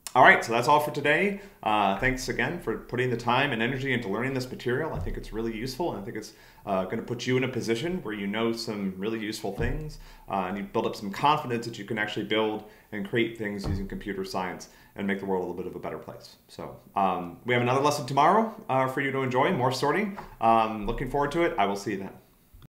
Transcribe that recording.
All right, so that's all for today. Thanks again for putting the time and energy into learning this material. I think it's really useful, and I think it's going to put you in a position where you know some really useful things, and you build up some confidence that you can actually build and create things using computer science and make the world a little bit of a better place. So we have another lesson tomorrow for you to enjoy, more sorting. Looking forward to it. I will see you then.